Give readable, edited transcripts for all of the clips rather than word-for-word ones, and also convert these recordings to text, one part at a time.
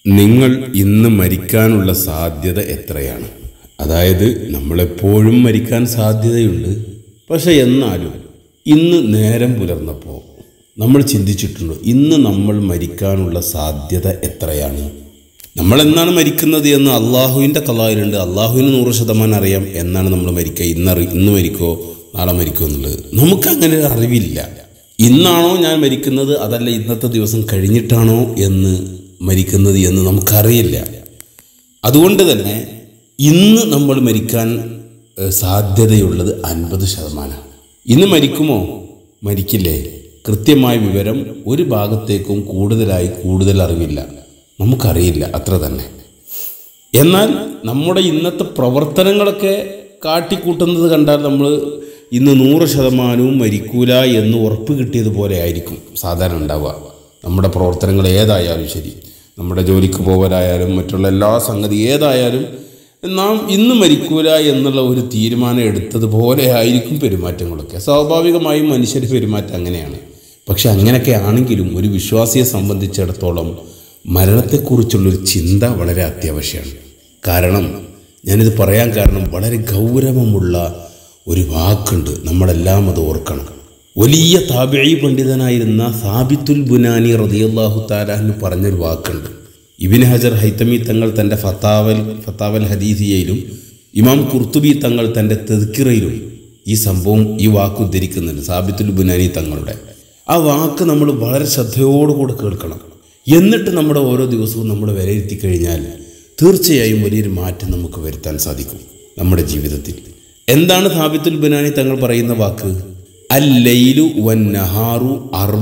നിങ്ങൾ ഇന്ന് മരിക്കാനുള്ള സാധ്യത എത്രയാണ്? അതായത് നമ്മളെപ്പോഴും മരിക്കാൻ സാധ്യതയുണ്ട്. പക്ഷെ എന്നാലും ഇന്ന് നേരം പുലർന്നപ്പോൾ നമ്മൾ ചിന്തിച്ചിട്ടുണ്ടോ ഇന്ന് നമ്മൾ മരിക്കാനുള്ള സാധ്യത എത്രയാണ്? നമ്മൾ എന്നാണ് മരിക്കുന്നത് എന്ന് അള്ളാഹുവിൻ്റെ ഖലായിലുണ്ട്. അള്ളാഹുവിന് 100% അറിയാം എന്നാണ് നമ്മൾ മരിക്കുക. ഇന്ന് മരിക്കോ നാളെ മരിക്കോ എന്നുള്ളത് നമുക്കങ്ങനെ അറിവില്ല. ഇന്നാണോ ഞാൻ മരിക്കുന്നത് അതല്ല ഇന്നത്തെ ദിവസം കഴിഞ്ഞിട്ടാണോ എന്ന് മരിക്കുന്നത് എന്ന് നമുക്കറിയില്ല. അതുകൊണ്ട് തന്നെ ഇന്ന് നമ്മൾ മരിക്കാൻ സാധ്യതയുള്ളത് 50%. ഇന്ന് മരിക്കുമോ മരിക്കില്ലേ? കൃത്യമായ വിവരം ഒരു ഭാഗത്തേക്കും കൂടുതൽ അറിവില്ല, നമുക്കറിയില്ല, അത്ര തന്നെ. എന്നാൽ നമ്മുടെ ഇന്നത്തെ പ്രവർത്തനങ്ങളൊക്കെ കാട്ടിക്കൂട്ടുന്നത് കണ്ടാൽ നമ്മൾ ഇന്ന് 100% മരിക്കൂല എന്ന് ഉറപ്പ് കിട്ടിയതുപോലെ ആയിരിക്കും സാധാരണ ഉണ്ടാവുക. നമ്മുടെ പ്രവർത്തനങ്ങൾ ഏതായാലും ശരി, നമ്മുടെ ജോലിക്ക് പോകലായാലും മറ്റുള്ള എല്ലാ സംഗതി ഏതായാലും നാം ഇന്ന് മരിക്കൂല എന്നുള്ള ഒരു തീരുമാനം എടുത്തതുപോലെ ആയിരിക്കും പെരുമാറ്റങ്ങളൊക്കെ. സ്വാഭാവികമായും മനുഷ്യർ പെരുമാറ്റം അങ്ങനെയാണ്. പക്ഷെ അങ്ങനെയൊക്കെ ആണെങ്കിലും ഒരു വിശ്വാസിയെ സംബന്ധിച്ചിടത്തോളം മരണത്തെക്കുറിച്ചുള്ളൊരു ചിന്ത വളരെ അത്യാവശ്യമാണ്. കാരണം ഞാനിത് പറയാൻ കാരണം വളരെ ഗൗരവമുള്ള ഒരു വാക്കുണ്ട്, നമ്മളെല്ലാം അത് ഓർക്കണം. വലിയ താബിഈ പണ്ഡിതനായിരുന്ന സാബിത്തുൽ ബുനാനി റളിയല്ലാഹു തആല അൻഹു പറഞ്ഞൊരു വാക്കുണ്ട്. ഇബ്നു ഹജർ ഹൈതമി തങ്ങൾ തൻ്റെ ഫത്താവൽ ഹദീസിയയിലും ഇമാം ഖുർത്തുബി തങ്ങൾ തൻ്റെ തദ്കിറയിലും ഈ വാക്ക് ഉദ്ധരിക്കുന്നുണ്ട്, സാബിത്തുൽ ബുനാനി തങ്ങളുടെ. ആ വാക്ക് നമ്മൾ വളരെ ശ്രദ്ധയോടുകൂടെ കേൾക്കണം. എന്നിട്ട് നമ്മുടെ ഓരോ ദിവസവും നമ്മൾ വിലയിരുത്തി കഴിഞ്ഞാൽ തീർച്ചയായും വലിയൊരു മാറ്റം നമുക്ക് വരുത്താൻ സാധിക്കും നമ്മുടെ ജീവിതത്തിൽ. എന്താണ് സാബിത്തുൽ ബുനാനി തങ്ങൾ പറയുന്ന വാക്ക്? അല്ലൈലു വന്നഹാറു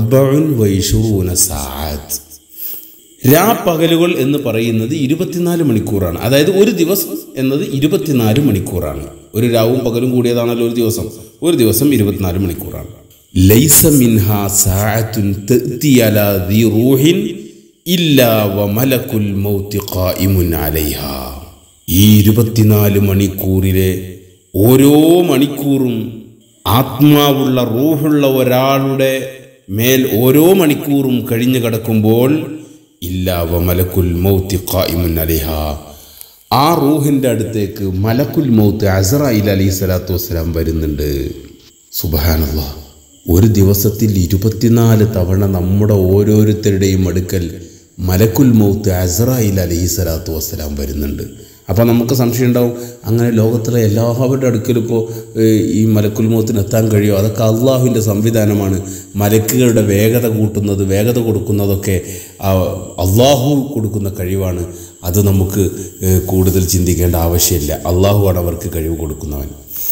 24 സഅത്ത്. രാപ്പകലുകൾ എന്ന് പറയുന്നത് 24 മണിക്കൂറാണ്. അതായത് ഒരു ദിവസം എന്നത് 24 മണിക്കൂറാണ്. ഒരു രാവും പകലും കൂടിയതാണല്ലോ ഒരു ദിവസം 24 മണിക്കൂറാണ്. ലൈസ മിൻഹാ സഅത്തുൻ തഅതി അലാ ദി റൂഹിൻ ഇല്ലാ വമലകുൽ മൗതി ഖായിമുൻ അലൈഹാ. ഈ 24 മണിക്കൂറിലെ ഓരോ മണിക്കൂറും ആത്മാവുള്ള റൂഹുള്ള ഒരാളുടെ മേൽ ഓരോ മണിക്കൂറും കഴിഞ്ഞു കിടക്കുമ്പോൾ ഇല്ലാ വമലകുൽ മൗതി ഖായിമുൻ അലൈഹാ, ആ റൂഹിൻ്റെ അടുത്തേക്ക് മലക്കുൽ മൗത്ത് അസ്റായീൽ അലൈഹി സ്വലാത്തു വസ്സലാം വരുന്നുണ്ട്. സുബ്ഹാനല്ലാഹ്. ഒരു ദിവസത്തിൽ 24 തവണ നമ്മുടെ ഓരോരുത്തരുടെയും അടുക്കൽ മലക്കുൽ മൗത്ത് അസ്റായീൽ അലൈഹി സ്വലാത്തു വസ്സലാം വരുന്നുണ്ട്. അപ്പോൾ നമുക്ക് സംശയം ഉണ്ടാവും, അങ്ങനെ ലോകത്തിലെ എല്ലാവരുടെ അടുക്കലും ഇപ്പോൾ ഈ മലക്കുൽ മൗത്തിന് എത്താൻ കഴിയുമോ? അതൊക്കെ അള്ളാഹുവിൻ്റെ സംവിധാനമാണ്. മലക്കുകളുടെ വേഗത കൊടുക്കുന്നതൊക്കെ അള്ളാഹു കൊടുക്കുന്ന കഴിവാണ്. അത് നമുക്ക് കൂടുതൽ ചിന്തിക്കേണ്ട ആവശ്യമില്ല. അള്ളാഹുവാണ് അവർക്ക് കഴിവ് കൊടുക്കുന്നവൻ.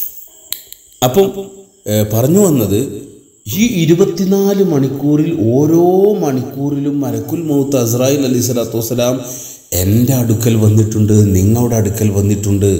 അപ്പം പറഞ്ഞു വന്നത്, ഈ 24 മണിക്കൂറിൽ ഓരോ മണിക്കൂറിലും മലക്കുൽ മൗത്ത് അസ്റായീൽ അലൈഹി സ്വലാത്തു വസ്സലാം എൻ്റെ അടുക്കൽ വന്നിട്ടുണ്ട്, നിങ്ങളുടെ അടുക്കൽ വന്നിട്ടുണ്ട്.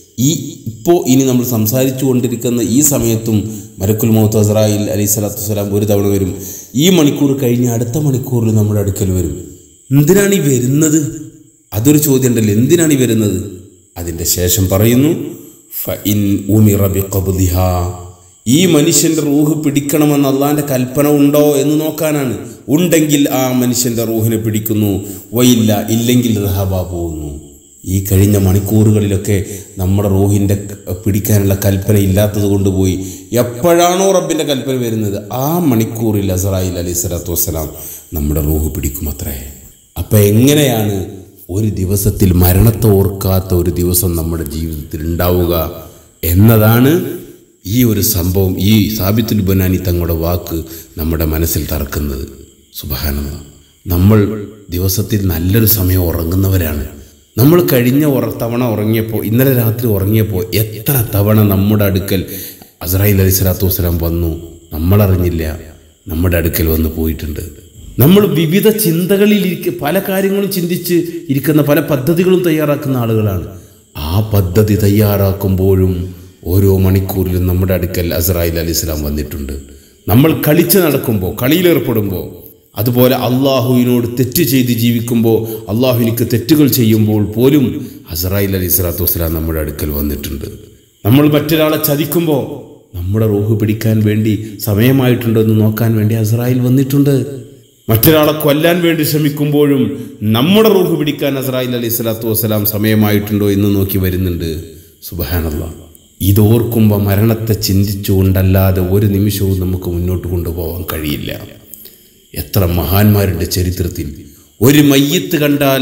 ഇനി നമ്മൾ സംസാരിച്ചു കൊണ്ടിരിക്കുന്ന ഈ സമയത്തും മലക്കുൽ മൗത്ത് അസ്റായീൽ അലൈഹി സ്വലാത്തു വസ്സലാം ഒരു തവണ വരും. ഈ മണിക്കൂർ കഴിഞ്ഞ് അടുത്ത മണിക്കൂറിൽ നമ്മുടെ അടുക്കൽ വരും. എന്തിനാണ് ഈ വരുന്നത്? അതൊരു ചോദ്യം ഉണ്ടല്ലോ, എന്തിനാണ് ഈ വരുന്നത്? അതിൻ്റെ ശേഷം പറയുന്നു, ഫഇൻ ഉമിറ ബിഖബ്ദിഹാ, ഈ മനുഷ്യൻ്റെ റൂഹ് പിടിക്കണമെന്ന് അള്ളാൻ്റെ കൽപ്പന ഉണ്ടോ എന്ന് നോക്കാനാണ്. ഉണ്ടെങ്കിൽ ആ മനുഷ്യൻ്റെ റൂഹിനെ പിടിക്കുന്നു, വയില്ല ഇല്ലെങ്കിൽ റഹബാ പോകുന്നു. ഈ കഴിഞ്ഞ മണിക്കൂറുകളിലൊക്കെ നമ്മുടെ റൂഹിൻ്റെ പിടിക്കാനുള്ള കൽപ്പന ഇല്ലാത്തത് കൊണ്ടുപോയി എപ്പോഴാണോ റബ്ബിൻ്റെ കൽപ്പന വരുന്നത് ആ മണിക്കൂറിൽ അസ്റായീൽ അലൈഹി സ്വലാത്തു വസ്സലാം നമ്മുടെ റൂഹ് പിടിക്കുമത്രേ. അപ്പം എങ്ങനെയാണ് ഒരു ദിവസത്തിൽ മരണത്തെ ഓർക്കാത്ത ഒരു ദിവസം നമ്മുടെ ജീവിതത്തിൽ ഉണ്ടാവുക എന്നതാണ് ഈ ഒരു സംഭവം, ഈ സാബിത്തുൽ ബുനാനി തങ്ങളുടെ വാക്ക് നമ്മുടെ മനസ്സിൽ തറക്കുന്നത്. സുബ്ഹാനല്ലാഹ്. നമ്മൾ ദിവസത്തിൽ നല്ലൊരു സമയം ഉറങ്ങുന്നവരാണ്. നമ്മൾ കഴിഞ്ഞ തവണ ഉറങ്ങിയപ്പോൾ, ഇന്നലെ രാത്രി ഉറങ്ങിയപ്പോൾ എത്ര തവണ നമ്മുടെ അടുക്കൽ അസ്റായീൽ അലൈഹി സ്വലാത്തു വസ്സലാം വന്നു, നമ്മളറിഞ്ഞില്ല, നമ്മുടെ അടുക്കൽ വന്ന് പോയിട്ടുണ്ട്. നമ്മൾ വിവിധ ചിന്തകളിൽ പല കാര്യങ്ങളും ചിന്തിച്ച് ഇരിക്കുന്ന, പല പദ്ധതികളും തയ്യാറാക്കുന്ന ആളുകളാണ്. ആ പദ്ധതി തയ്യാറാക്കുമ്പോഴും ഓരോ മണിക്കൂറിലും നമ്മുടെ അടുക്കൽ അസ്റായീൽ അലൈഹി സ്വലാം വന്നിട്ടുണ്ട്. നമ്മൾ കളിച്ച് നടക്കുമ്പോൾ, കളിയിലേർപ്പെടുമ്പോൾ, അതുപോലെ അള്ളാഹുവിനോട് തെറ്റ് ചെയ്ത് ജീവിക്കുമ്പോൾ, അള്ളാഹുവിനിക്ക് തെറ്റുകൾ ചെയ്യുമ്പോൾ പോലും അസ്റായീൽ അലൈഹി സ്വലാത്തു വസ്സലാം നമ്മുടെ അടുക്കൽ വന്നിട്ടുണ്ട്. നമ്മൾ മറ്റൊരാളെ ചതിക്കുമ്പോൾ നമ്മുടെ റൂഹ് പിടിക്കാൻ വേണ്ടി സമയമായിട്ടുണ്ടോ എന്ന് നോക്കാൻ വേണ്ടി അസ്റായീൽ വന്നിട്ടുണ്ട്. മറ്റൊരാളെ കൊല്ലാൻ വേണ്ടി ശ്രമിക്കുമ്പോഴും നമ്മുടെ റൂഹ് പിടിക്കാൻ അസ്രായിൽ അലൈഹി സ്വലാത്തു വസ്സലാം സമയമായിട്ടുണ്ടോ എന്ന് നോക്കി വരുന്നുണ്ട്. സുബ്ഹാനല്ലാഹ്. ഇതോർക്കുമ്പോൾ മരണത്തെ ചിന്തിച്ചുകൊണ്ടല്ലാതെ ഒരു നിമിഷവും നമുക്ക് മുന്നോട്ട് കൊണ്ടുപോകാൻ കഴിയില്ല. എത്ര മഹാന്മാരുടെ ചരിത്രത്തിൽ ഒരു മയ്യിത്ത് കണ്ടാൽ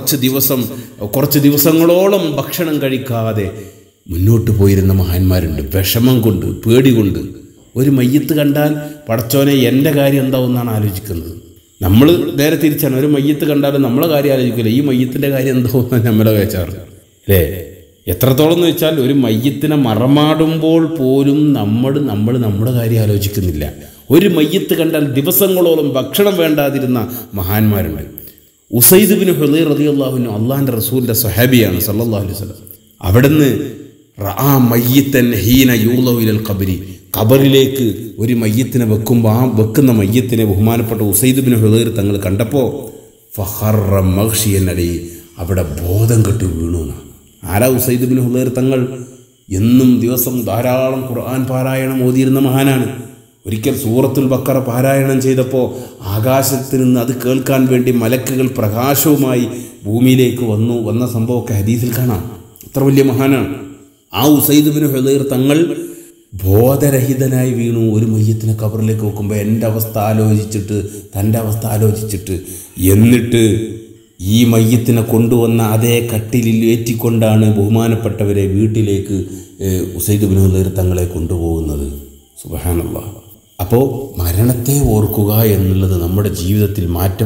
കുറച്ച് ദിവസങ്ങളോളം ഭക്ഷണം കഴിക്കാതെ മുന്നോട്ട് പോയിരുന്ന മഹാന്മാരുണ്ട്. വിഷമം കൊണ്ട്, പേടി കൊണ്ട്. ഒരു മയ്യിത്ത് കണ്ടാൽ പടച്ചോനെ എൻ്റെ കാര്യം എന്താവുമെന്നാണ് ആലോചിക്കുന്നത്. നമ്മൾ നേരെ തിരിച്ചാണ്. ഒരു മയ്യിത്ത് കണ്ടാലും നമ്മളെ കാര്യം ആലോചിക്കില്ല, ഈ മയ്യത്തിൻ്റെ കാര്യം എന്താവുമെന്നാണ് നമ്മളെ വേച്ചാറ് അല്ലേ? എത്രത്തോളം എന്ന് വെച്ചാൽ ഒരു മയ്യത്തിനെ മറമാടുമ്പോൾ പോലും നമ്മൾ നമ്മുടെ കാര്യം ആലോചിക്കുന്നില്ല. ഒരു മയ്യത്ത് കണ്ടാൽ ദിവസങ്ങളോളം ഭക്ഷണം വേണ്ടാതിരുന്ന മഹാന്മാരുണ്ട്. ഉസൈദ് ബിൻ ഹുദൈർ റളിയല്ലാഹു അൻഹു അള്ളാഹിൻ്റെ റസൂലിൻ്റെ സ്വഹാബിയാണ് സല്ലല്ലാഹു അലൈഹി വസല്ലം. അവിടുന്ന് റആ മയ്യിത്തൻ ഹീന യൂളു ഇലൽ ഖബരി, ഖബറിലേക്ക് ഒരു മയ്യത്തിനെ വെക്കുമ്പോൾ ആ വെക്കുന്ന മയ്യത്തിനെ ബഹുമാനപ്പെട്ട ഉസൈദ് ബിൻ ഹുദൈർ തങ്ങൾ കണ്ടപ്പോൾ ഫഖറ മഗ്ഷിയൻ അലൈഹി, അവിടെ ബോധം കെട്ട് വീണു. ആരാ ഉസൈദ് ബിൻ ഹുദൈർ തങ്ങൾ? എന്നും ദിവസം ധാരാളം ഖുർആൻ പാരായണം ഓതിയിരുന്ന മഹാനാണ്. ഒരിക്കൽ സൂറത്തുൽ ബഖറ പാരായണം ചെയ്തപ്പോൾ ആകാശത്തിൽ നിന്ന് അത് കേൾക്കാൻ വേണ്ടി മലക്കുകൾ പ്രകാശവുമായി ഭൂമിയിലേക്ക് വന്ന സംഭവമൊക്കെ ഹദീസിൽ കാണാം. അത്ര വലിയ മഹാനാണ്. ആ ഉസൈദ് ബിൻ ഹുദൈർ തങ്ങൾ ബോധരഹിതനായി വീണു. ഒരു മയ്യത്തിനെ ഖബറിലേക്ക് വെക്കുമ്പോൾ എൻ്റെ അവസ്ഥ ആലോചിച്ചിട്ട്, തൻ്റെ അവസ്ഥ ആലോചിച്ചിട്ട്, എന്നിട്ട് ഈ മയ്യത്തിനെ കൊണ്ടുവന്ന അതേ കട്ടിലിൽ ഏറ്റിക്കൊണ്ടാണ് ബഹുമാനപ്പെട്ടവരെ വീട്ടിലേക്ക് ഉസൈദ് ബിൻ ഹുദൈർ തങ്ങളെ കൊണ്ടുപോകുന്നത്. സുബ്ഹാനല്ലാഹ്. അപ്പോൾ മരണത്തെ ഓർക്കുക എന്നുള്ളത് നമ്മുടെ ജീവിതത്തിൽ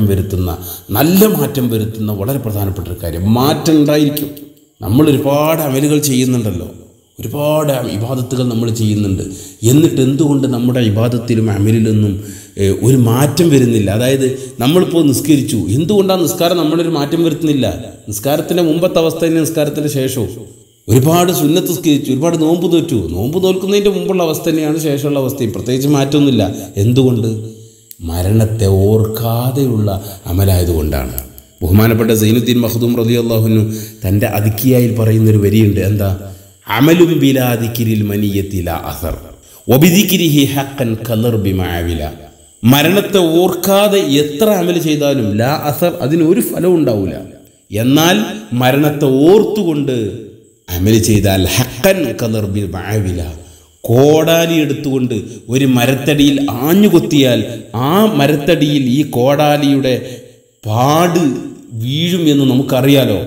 നല്ല മാറ്റം വരുത്തുന്ന വളരെ പ്രധാനപ്പെട്ട ഒരു കാര്യം. മാറ്റം ഉണ്ടായിരിക്കും. നമ്മൾ ഒരുപാട് അമലുകൾ ചെയ്യുന്നുണ്ടല്ലോ, ഒരുപാട് ഇബാദത്തുകൾ നമ്മൾ ചെയ്യുന്നുണ്ട്. എന്നിട്ട് എന്തുകൊണ്ട് നമ്മുടെ ഇബാദത്തിലും അമലിലൊന്നും ഒരു മാറ്റം വരുന്നില്ല? അതായത് നമ്മളിപ്പോൾ നിസ്കരിച്ചു, എന്തുകൊണ്ടാണ് നിസ്കാരം നമ്മളൊരു മാറ്റം വരുത്തുന്നില്ല? നിസ്കാരത്തിൻ്റെ മുമ്പത്തെ അവസ്ഥയും നിസ്കാരത്തിൻ്റെ ശേഷവും ഒരുപാട് സുന്നത്ത് നിസ്കരിച്ചു, ഒരുപാട് നോമ്പ് തോറ്റു. നോമ്പ് തോൽക്കുന്നതിൻ്റെ മുമ്പുള്ള അവസ്ഥ തന്നെയാണ് ശേഷമുള്ള അവസ്ഥയും. പ്രത്യേകിച്ച് മാറ്റമൊന്നുമില്ല. എന്തുകൊണ്ട്? മരണത്തെ ഓർക്കാതെയുള്ള അമലായതുകൊണ്ടാണ്. ബഹുമാനപ്പെട്ട സൈനുദ്ദീൻ മഖ്ദൂം റളിയല്ലാഹു അൻഹു തൻ്റെ അദിക്കിയായിൽ പറയുന്നൊരു വരിയുണ്ട്. എന്താ? അമലും ബിലാ ദിക്രിൽ മനിയത്തി ലാ അസർ വബിദിക്രിഹി ഹഖൻ കലർബി മഅവില. മരണത്തെ ഓർക്കാതെ എത്ര അമൽ ചെയ്താലും ലാ അസർ, അതിനൊരു ഫലവും ഉണ്ടാവില്ല. എന്നാൽ മരണത്തെ ഓർത്തുകൊണ്ട് അമൽ ചെയ്താൽ ഹഖൻ കലർബി മഅവില, കോടാലി എടുത്തുകൊണ്ട് ഒരു മരത്തടിയിൽ ആഞ്ഞുകൊത്തിയാൽ ആ മരത്തടിയിൽ ഈ കോടാലിയുടെ പാട് വീഴും എന്ന് നമുക്കറിയാലോ.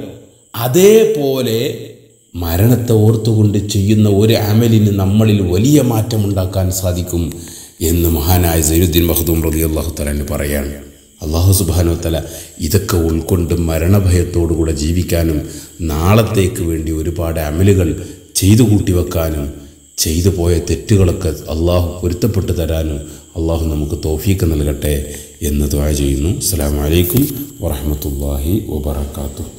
അതേപോലെ മരണത്തെ ഓർത്തുകൊണ്ട് ചെയ്യുന്ന ഒരു അമലിന് നമ്മളിൽ വലിയ മാറ്റമുണ്ടാക്കാൻ സാധിക്കും എന്ന് മഹാനായ സൈനുദ്ദീൻ മഖ്ദൂം റളിയല്ലാഹു തആല പറയാണ്. അല്ലാഹു സുബ്ഹാനഹു വ തആല ഇതൊക്കെ ഉൾക്കൊണ്ട് മരണഭയത്തോടുകൂടെ ജീവിക്കാനും നാളത്തേക്ക് വേണ്ടി ഒരുപാട് അമലുകൾ ചെയ്തു കൂട്ടി വെക്കാനും ചെയ്തു പോയ തെറ്റുകളൊക്കെ അള്ളാഹു പൊരുത്തപ്പെട്ടു തരാനും അള്ളാഹു നമുക്ക് തൗഫീഖ് നൽകട്ടെ എന്ന് ദുആ ചെയ്യുന്നു. അസ്സലാമു അലൈക്കും വറഹ്മത്തുള്ളാഹി വബറകാതുഹു.